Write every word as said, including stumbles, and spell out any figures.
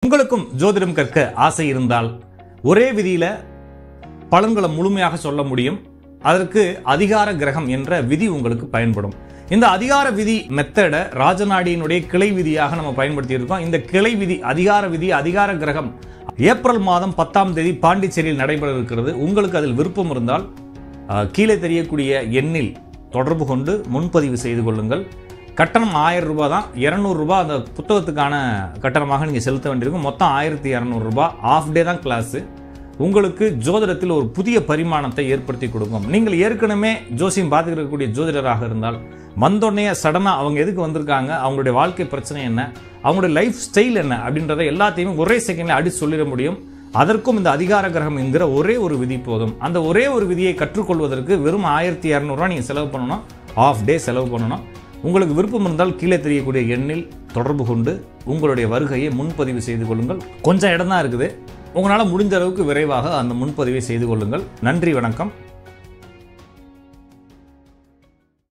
உங்களுக்கும் ஜோதிடம் கற்க ஆசை இருந்தால் ஒரே விதியில பலன்களை முழுமையாக சொல்ல முடியும். அதற்கு அதிகார கிரகம் என்ற விதி உங்களுக்கு பயன்படும். இந்த அதிகார விதி மெத்தட ராஜநாடியினுடைய கிளை விதியாக நம்ம பயன்படுத்தி இருக்கோம். இந்த கிளை விதி அதிகார விதி அதிகார கிரகம் ஏப்ரல் மாதம் பத்தாம் தேதி பாண்டிச்சேரியில் நடைபெற இருக்கிறது. உங்களுக்கு அதில் விருப்பம் இருந்தால் கீழே தெரியக்கூடிய எண்ணில் தொடர்பு கொண்டு முன்பதிவு செய்து கொள்ளுங்கள். கட்டணம் ஆயிரம் ரூபாய் தான். இருநூறு ரூபாய் அந்த புத்தகத்துக்கான கட்டணமாக நீங்கள் செலுத்த வேண்டியிருக்கும். மொத்தம் ஆயிரத்தி இரநூறு ரூபாய். ஆஃப் டே தான் கிளாஸு. உங்களுக்கு ஜோதிடத்தில் ஒரு புதிய பரிமாணத்தை ஏற்படுத்தி கொடுக்கும். நீங்கள் ஏற்கனவே ஜோசியம் பார்த்துக்கக்கூடிய ஜோதிடராக இருந்தால் வந்தோடனே சடனாக அவங்க எதுக்கு வந்திருக்காங்க, அவங்களுடைய வாழ்க்கை பிரச்சனை என்ன, அவங்களுடைய லைஃப் ஸ்டைல் என்ன அப்படின்றத எல்லாத்தையுமே ஒரே செகண்டில் அடி சொல்லிட முடியும். அதற்கும் இந்த அதிகார கிரகம் என்கிற ஒரே ஒரு விதி போதும். அந்த ஒரே ஒரு விதியை கற்றுக்கொள்வதற்கு வெறும் ஆயிரத்தி இரநூறுவா நீங்கள் செலவு பண்ணணும். ஆஃப் டே செலவு பண்ணணும். உங்களுக்கு விருப்பம் இருந்தால் கீழே தெரியக்கூடிய எண்ணில் தொடர்பு கொண்டு உங்களுடைய வருகையை முன்பதிவு செய்து கொள்ளுங்கள். கொஞ்சம் இடம் தான் இருக்குது. உங்களால் முடிந்த அளவுக்கு விரைவாக அந்த முன்பதிவை செய்து கொள்ளுங்கள். நன்றி, வணக்கம்.